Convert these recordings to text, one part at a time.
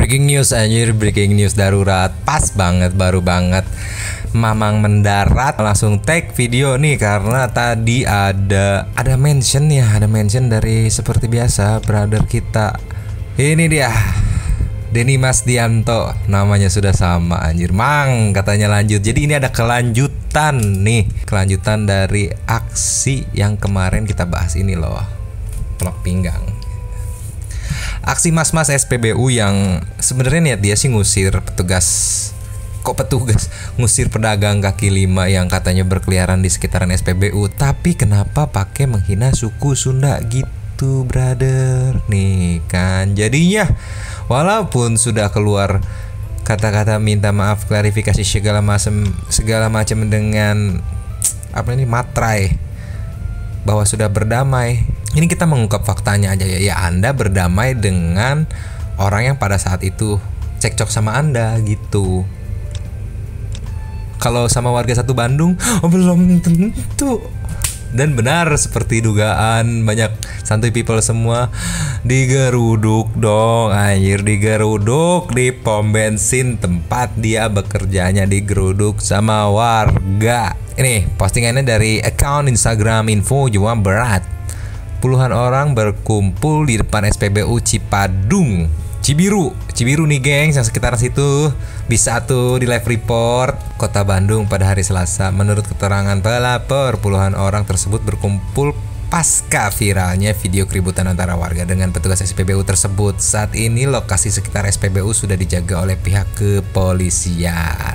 Breaking news anjir, breaking news darurat. Pas banget, baru banget Mamang mendarat, langsung tag video nih karena tadi ada mention ya, ada mention dari seperti biasa brother kita. Ini dia Denny Masdianto, namanya sudah sama anjir. Mang katanya lanjut. Jadi ini ada kelanjutan nih, kelanjutan dari aksi yang kemarin kita bahas ini loh. Pelok pinggang. Aksi mas-mas SPBU yang sebenarnya niat dia sih ngusir petugas. Kok petugas? Ngusir pedagang kaki lima yang katanya berkeliaran di sekitaran SPBU. Tapi kenapa pakai menghina suku Sunda gitu, brother? Nih kan jadinya walaupun sudah keluar kata-kata minta maaf, klarifikasi segala macam dengan apa ini matrai bahwa sudah berdamai. Ini kita mengungkap faktanya aja ya. Ya Anda berdamai dengan orang yang pada saat itu cekcok sama Anda gitu. Kalau sama warga satu Bandung, belum tentu. Dan benar seperti dugaan banyak santuy people semua digeruduk dong anjir, digeruduk di pom bensin tempat dia bekerjanya, digeruduk sama warga. Ini postingannya dari account Instagram Info Jawa Barat. Puluhan orang berkumpul di depan SPBU Cipadung, Cibiru nih gengs, yang sekitar situ. Bisa tuh di live report Kota Bandung pada hari Selasa. Menurut keterangan pelapor, puluhan orang tersebut berkumpul pasca viralnya video keributan antara warga dengan petugas SPBU tersebut. Saat ini lokasi sekitar SPBU sudah dijaga oleh pihak kepolisian.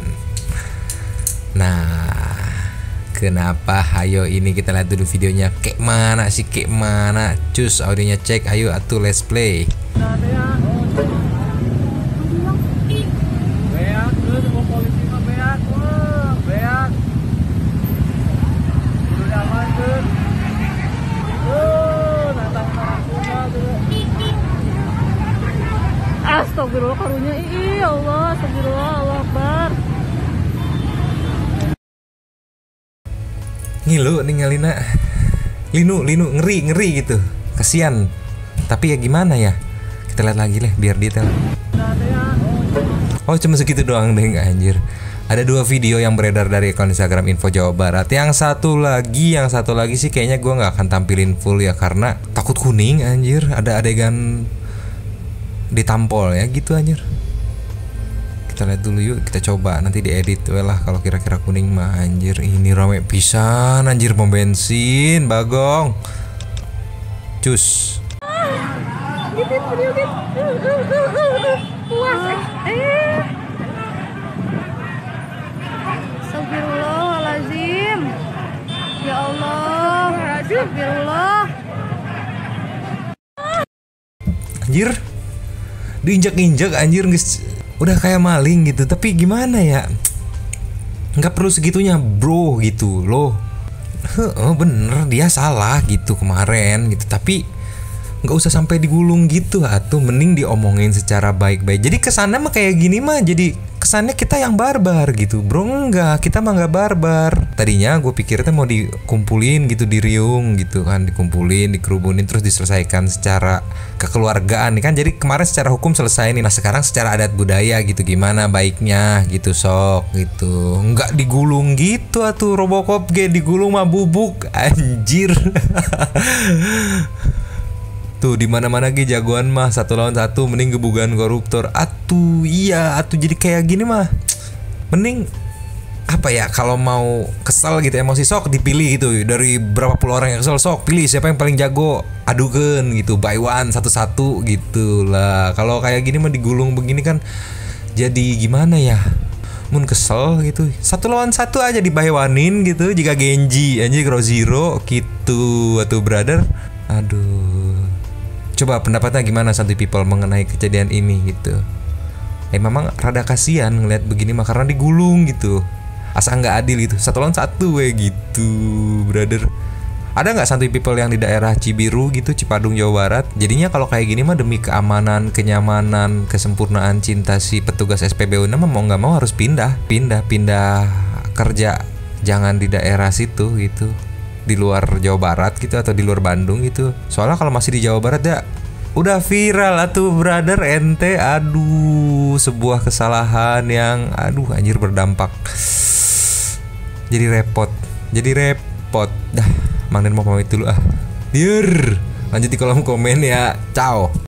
Nah, kenapa? Ayo ini kita lihat dulu videonya. Kayak mana sih, kayak mana? Cus, audionya cek. Ayo atuh let's play. Astagfirullah karunya, ya Allah, astagfirullah, Allah Akbar. Ngilu ninggalina Linu ngeri gitu, kasihan. Tapi ya gimana ya, kita lihat lagi lah biar detail. Oh cuma segitu doang deh, nggak anjir. Ada dua video yang beredar dari akun Instagram Info Jawa Barat. Yang satu lagi sih kayaknya gue nggak akan tampilin full ya, karena takut kuning anjir. Ada adegan ditampol ya gitu anjir. Kita lihat dulu yuk, kita coba nanti diedit lah kalau kira-kira kuning mah anjir. Ini rame pisan anjir, pom bensin Bagong. Cus. Astagfirullahaladzim. Ya Allah, astagfirullah. Anjir, diinjak-injak anjir, udah kayak maling gitu. Tapi gimana ya, nggak perlu segitunya bro gitu loh. Bener dia salah gitu kemarin gitu, tapi nggak usah sampai digulung gitu atuh. Mending diomongin secara baik-baik. Jadi kesannya mah kayak gini mah, jadi kesannya kita yang barbar gitu bro. Enggak, kita mah nggak barbar. Tadinya gue pikirnya mau dikumpulin gitu, diriung gitu kan, dikumpulin, dikerubunin, terus diselesaikan secara kekeluargaan nih kan. Jadi kemarin secara hukum selesai nih. Nah sekarang secara adat budaya gitu, gimana baiknya gitu sok gitu. Nggak digulung gitu atuh. Robocop digulung mah bubuk anjir. Tuh di mana-mana jagoan mah satu lawan satu, mending gebugan koruptor. Atuh iya, atuh jadi kayak gini mah mending apa ya, kalau mau kesel gitu, emosi sok dipilih gitu. Dari berapa puluh orang yang kesel sok pilih siapa yang paling jago, adukan gitu, by one satu-satu gitu lah. Kalau kayak gini mah digulung begini kan jadi gimana ya, mun kesel gitu satu lawan satu aja dibaywanin gitu. Jika Genji anjir Grow Zero gitu atau brother. Aduh, coba pendapatnya gimana santuy people mengenai kejadian ini gitu. Memang rada kasihan ngeliat begini mah karena digulung gitu. Asa nggak adil gitu, satu lawan satu gitu brother. Ada nggak santuy people yang di daerah Cibiru gitu, Cipadung Jawa Barat? Jadinya kalau kayak gini mah demi keamanan, kenyamanan, kesempurnaan cinta si petugas SPBU nama mau nggak mau harus pindah kerja. Jangan di daerah situ gitu, di luar Jawa Barat gitu atau di luar Bandung gitu. Soalnya kalau masih di Jawa Barat ya Udah viral atuh brother ente. Aduh, sebuah kesalahan yang aduh anjir berdampak. Jadi repot. Dah, Mang Den mau pamit dulu ah. Lanjut di kolom komen ya. Ciao.